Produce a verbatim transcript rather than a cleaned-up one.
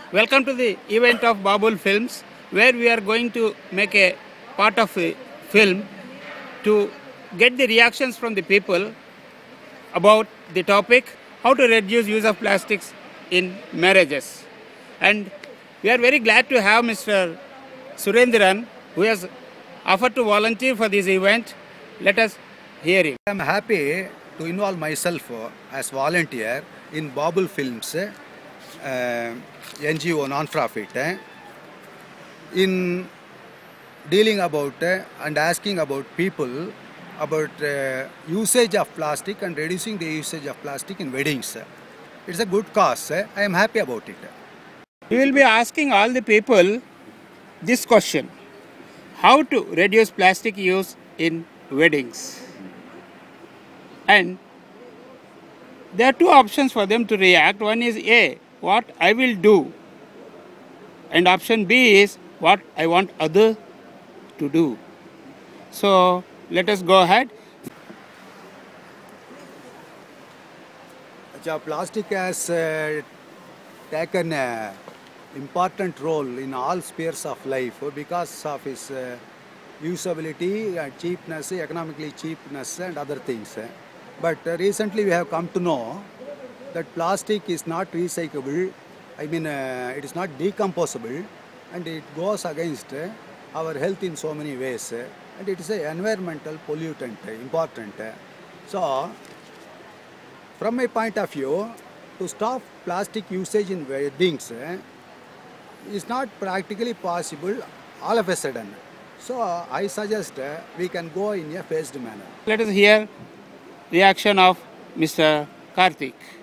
Welcome to the event of Babul Films, where we are going to make a part of a film to get the reactions from the people about the topic, how to reduce use of plastics in marriages. And we are very glad to have Mister Surendran, who has offered to volunteer for this event. Let us hear him. I am happy to involve myself as volunteer in Babul Films, uh, N G O non-profit, uh, in dealing about uh, and asking about people about uh, usage of plastic and reducing the usage of plastic in weddings. It's a good cause. Uh, I am happy about it. We will be asking all the people this question: how to reduce plastic use in weddings? And there are two options for them to react. One is A, what I will do, and option B is what I want other to do. So let us go ahead. Plastic has uh, taken an important role in all spheres of life because of its uh, usability, uh, cheapness, economically cheapness and other things. But uh, recently we have come to know that plastic is not recyclable, I mean uh, it is not decomposable, and it goes against uh, our health in so many ways, uh, and it is an environmental pollutant, uh, important. Uh, so, from my point of view, to stop plastic usage in weddings uh, is not practically possible all of a sudden. So, uh, I suggest uh, we can go in a phased manner. Let us hear reaction of Mister Karthik.